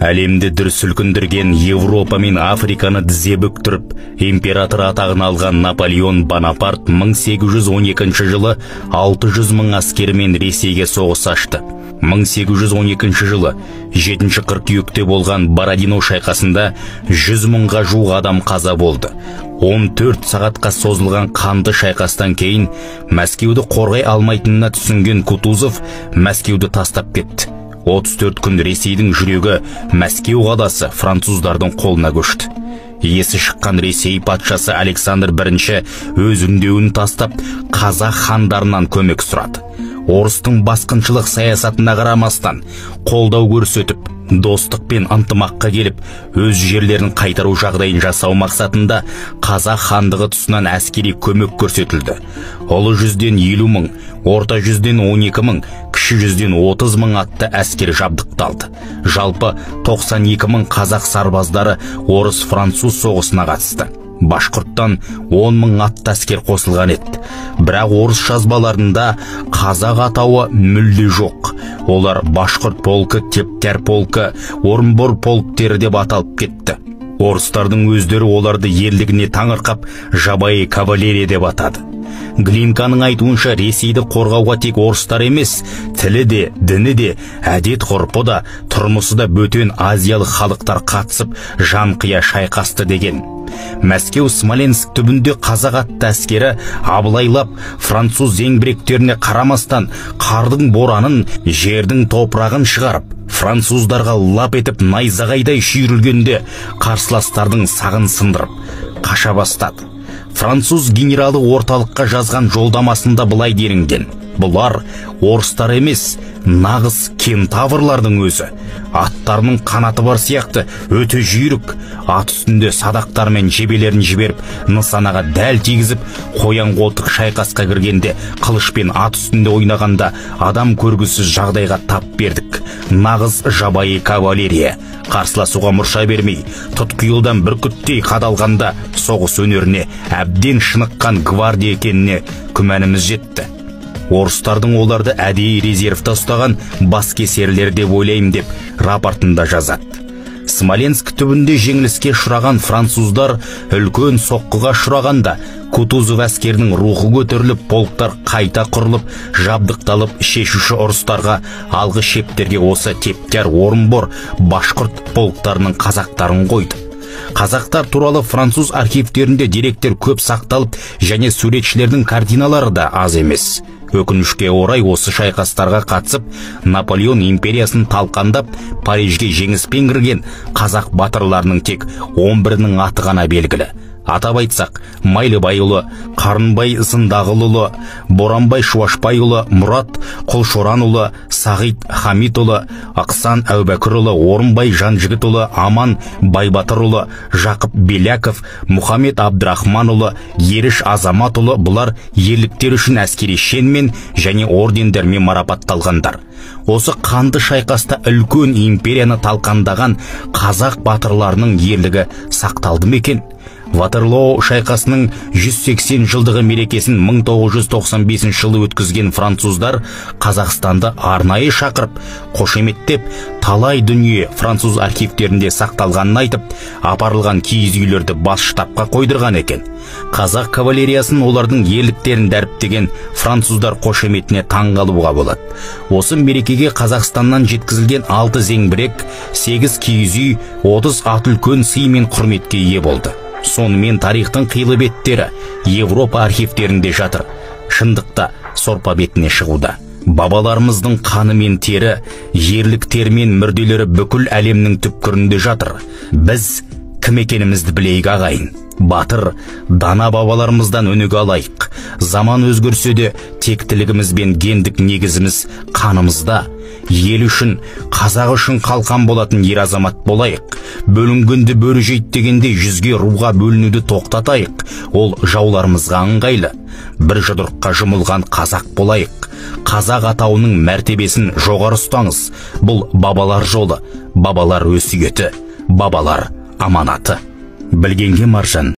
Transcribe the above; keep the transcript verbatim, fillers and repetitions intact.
Әлемді дүр сүлкіндірген Европа мен Африканы тізе бүктіріп, император атағын алған Наполеон Бонапарт мың сегіз жүз он екінші жылы алты жүз мың әскерімен Ресейге соғыс ашты. мың сегіз жүз он екінші жылы жетінші қыркүйекте болған Бородино шайқасында жүз мыңға жуық адам қаза болды. он төрт сағатқа созылған қанды шайқастан кейін Мәскеуді қорғай алмайтынына түсінген Кутузов Мәскеуді тастап кетті. отыз төрт күн Ресейдің жүрегі Мәскеу қаласы француздардың қолына көшті. Есі шыққан Ресей патшасы Александр бірінші өз үндеуін тастап, қазақ хандарынан көмек сұрады. Орыстың басқыншылық саясатына қарамастан қолдау көрсетіп, достық пен ынтымаққа келіп, өз жерлерін қайтару жағдайын жасау мақсатында қазақ хандығы тұсынан әскери көмек көрсетілді. Ұлы жүзден елу мың, орта жүзден он екі мың, кіші жүзден отыз мың атты әскер жабдықталды. Жалпы тоқсан екі мың қазақ сарбаздары орыс-француз соғысына қатысты. Башқұрттан он мың атты әскер қосылған еді. Бірақ орыс жазбаларында қазақ атауы мүлде жоқ. Олар Башқұрт полкі, Тептер полкі, Орынбор полктері деп аталып кетті. Орыстардың өздері оларды ерлігіне таңырқап, жабайы кавалерия деп атады. Глинканың айтуынша Ресейді қорғауға тек орыстар емес, тілі де, діні де, әдет ғұрпы да, тұрмысы да бөтен азиялық халықтар қатысып, жанқия шайқасты деген. Мәскеу Смоленск түбінде қазақ атты әскері абылайлап, француз зеңбіректеріне қарамастан қардың боранын, жердің топырағын шығарып, француздарға лап етіп найзағайдай шүйірілгенде қарсыластардың сағын сындырып қаша бастады. Француз генералы орталыққа жазған жолдамасында былай делінген: бұлар орыстар емес, нағыз кентаврлардың өзі. Аттарының қанаты бар сияқты, өте жүйрік. Ат үстінде садақтар мен жебелерін жіберіп, нысанаға дәл тигізіп, қоян қолтық шайқасқа кіргенде, қылышпен ат үстінде ойнағанда адам көргісіз жағдайға тап бердік. Нағыз жабайы кавалерия. Қарсыласуға мұрша бермей, тұтқиылдан бүркіттей қадалғанда соғыс өнеріне әбден шыныққан гвардия екеніне күмәніміз жетті. Орыстардың оларды әдейі резервта ұстаған баскесерлер деп ойлаймын деп рапортында жазады. Смоленск түбінде жеңіліске ұшыраған француздар үлкен соққыға ұшырағанда Кутузов әскерінің рухы көтеріліп, полктар қайта құрылып, жабдықталып, шешуші ұрыстарға алғы шептерге осы Тептер, Орынбор, Башқұрт полктарының қазақтарын қойды. Қазақтар туралы француз архивтерінде деректер көп сақталып, және суретшілердің картиналары да аз емес. Өкінішке орай осы шайқастарға қатысып, Наполеон империясын талқандап, Парижге жеңіспен кірген қазақ батырларының тек он бірінің аты ғана белгілі. Атап айтсақ, Майлыбайұлы, Қарынбай Зындағұлұлы, Боранбай Шуашбайұлы, Мұрат Құлшоранұлы, Сағит Хамитұлы, Ақсан Әубәкірұлы, Орынбай Жанжігітұлы, Аман Байбатырұлы, Жақып Беляков, Мұхаммед Абдрахманұлы, Еріш Азаматұлы, бұлар ерліктер үшін әскери шенмен және ордендермен марапатталғандар. Осы қанды шайқаста үлкен империяны талқандаған қазақ батырларының ерлігі сақталды ма екен? Ватерлоо шайқасының жүз сексен жылдығы мерекесін мың тоғыз жүз тоқсан бесінші жылы өткізген француздар Қазақстанды арнайы шақырып, қошеметтеп, талай дүние француз архивтерінде сақталғанын айтып, апарылған киіз үйлерді бас штабқа қойдырған екен. Қазақ кавалериясын олардың ерліктерін дәріптеген француздар қошеметіне таңғалуға болады. Осы мерекеге Қазақстаннан жеткізілген алты зеңбірек, сегіз киіз үй, отыз ат үлкен сый мен құрметке ие болды. Сонымен тарихтың қилы беттері Европа архивтерінде жатыр. Шындықта сорпа бетіне шығуда. Бабаларымыздың қаны мен тері, ерліктері мен мүрделері бүкіл әлемнің түпкірінде жатыр. Біз кім екенімізді білейік ағайын. Батыр, дана бабаларымыздан өнеге алайық. Заман өзгерсе де, тектілігіміз бен гендік негізіміз қанымызда. Ел үшін, қазақ үшін қалқан болатын ер азамат болайық. Бөлінгенді бөрі жейді дегенде жүзге руға бөлінуді тоқтатайық. Ол жауларымызға ыңғайлы. Бір жұдырыққа жұмылған қазақ болайық. Қазақ атауының мәртебесін жоғары ұстаңыз. Бұл бабалар жолы, бабалар өсиеті, бабалар аманаты. Білгенге маржан.